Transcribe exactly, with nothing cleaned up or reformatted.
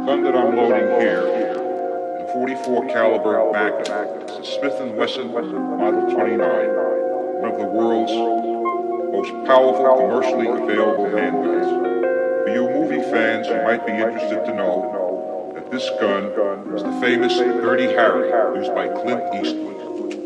gun that I'm loading here, the forty-four caliber Magnum, is a Smith and Wesson Model twenty-nine, one of the world's most powerful commercially available handguns. For you movie fans, you might be interested to know that this gun is the famous Dirty Harry used by Clint Eastwood.